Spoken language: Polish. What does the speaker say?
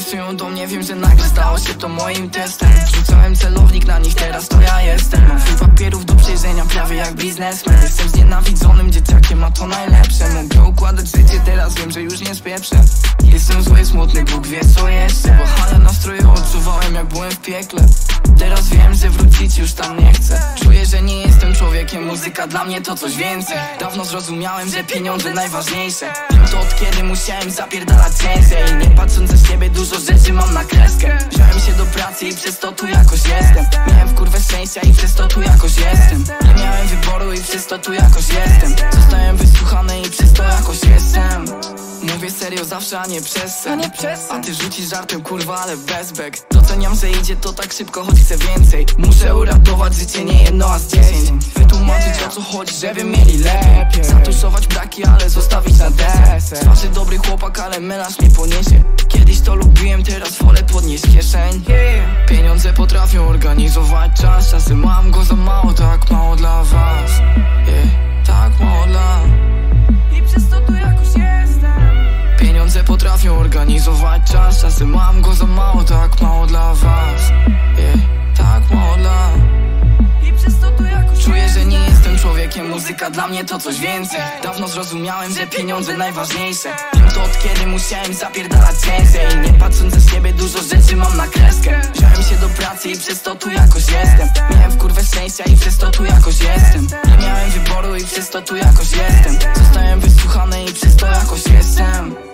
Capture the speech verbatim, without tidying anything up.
Nawiązują do mnie, wiem, że nagle stało się to moim testem. Wrzucałem celownik na nich, teraz to ja jestem. Mam full papierów do przejrzenia, prawie jak biznesmen. Jestem znienawidzonym dzieciakiem, a to najlepsze. Mogę układać życie, teraz wiem, że już nie spieprzę. Jestem zły, smutny, Bóg wie co jeszcze. Wahania nastroju odczuwałem, jak byłem w piekle. Teraz wiem, że wrócić już tam nie chcę. Czuję, że nie jestem człowiekiem, muzyka dla mnie to coś więcej. Dawno zrozumiałem, że pieniądze najważniejsze. Wiem to od kiedy musiałem zapierdalać ciężej. Nie patrząc za siebie, dużo rzeczy mam na kreskę. Wziąłem się do pracy i przez to tu jakoś jestem. Miałem w kurwę szczęścia i przez to tu jakoś jestem. Nie miałem wyboru i przez to tu jakoś jestem. Zostałem wysłuchany i przez to jakoś jestem. Mówię serio zawsze, a nie przez sen. A ty rzucisz żartem, kurwa, ale bez bek. Doceniam, że idzie to tak szybko, choć chcę więcej. Muszę uratować życie, nie jedno, a z dziesięć. Wytłumaczyć o co chodzi, żeby mieli lepiej. Zatuszować braki, ale zostawić na deser. Twarzy dobry chłopak, ale melanż mnie poniesie. Kiedyś to lubiłem, teraz wolę podnieść kieszeń. Pieniądze potrafią organizować czas. Czasem mam go za mało, tak mało dla was. yeah. Tak mało dla... I przez to tu jakoś jestem. Pieniądze potrafią organizować czas. Czasem mam go za mało, tak mało dla was. yeah. Tak mało dla... I przez to tu jakoś czuję, że nie jestem człowiekiem, muzyka dla mnie to coś więcej. Dawno zrozumiałem, że pieniądze najważniejsze. Wiem to od kiedy musiałem zapierdalać ciężej. Nie patrząc za siebie, dużo rzeczy mam na kreskę. Wziąłem się do pracy i przez to tu jakoś jestem. Miałem w kurwę szczęścia i przez to tu jakoś jestem. Nie miałem wyboru i przez to tu jakoś jestem. Zostałem wysłuchany i przez to jakoś jestem.